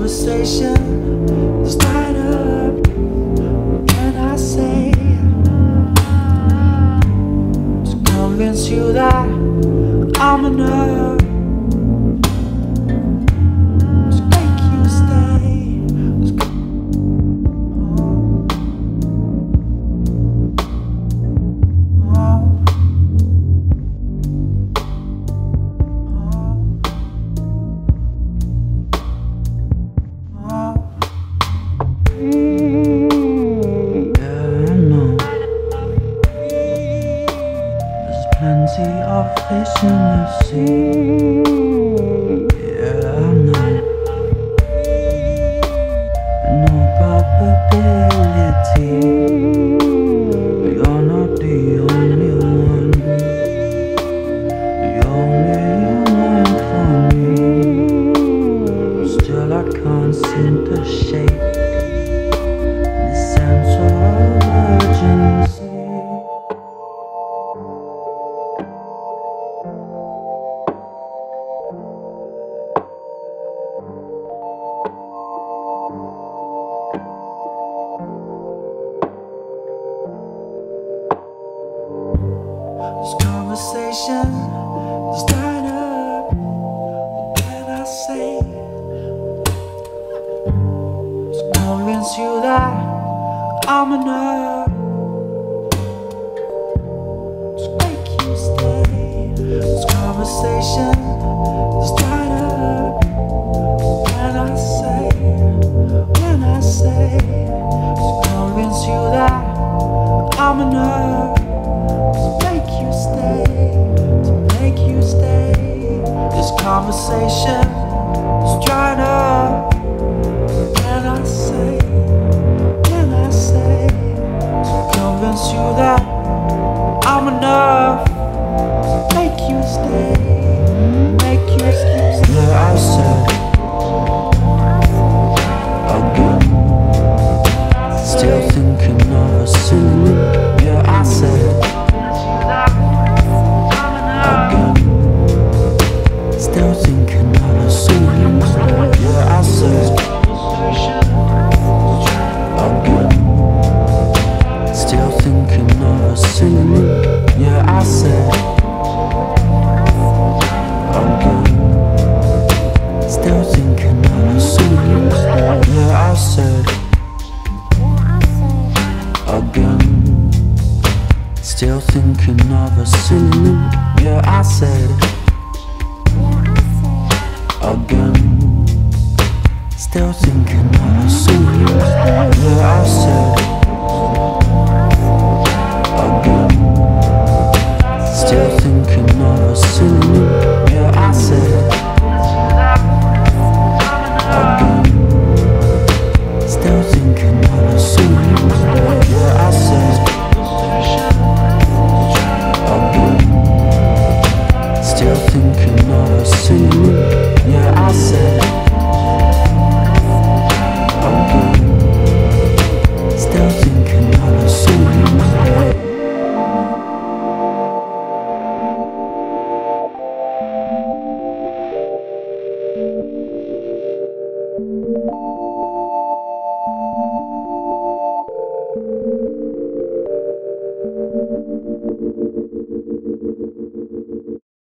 conversation start up. What can I say to convince you that I'm enough to make you stay? Plenty of fish in the sea. Yeah, I know. No probability. You're not the only one. The only one for me. Still I can't seem to shake the sense of urgency. This conversation start up. What can I say to convince you that I'm enough to make you stay? This conversation start up. What can I say? When I say to convince you that I'm enough to make you stay. This conversation is dried up. When I say to convince you that I'm enough to make you stay. Yeah, I said again, still thinking of a synonym. Yeah, I said still thinking of a synonym. Yeah, I said again, still thinking of a synonym. Yeah, I said again, still thinking of a synonym. Yeah, I said again, still thinking of a synonym. Yeah, I said again, still thinking of a synonym. Yeah, I said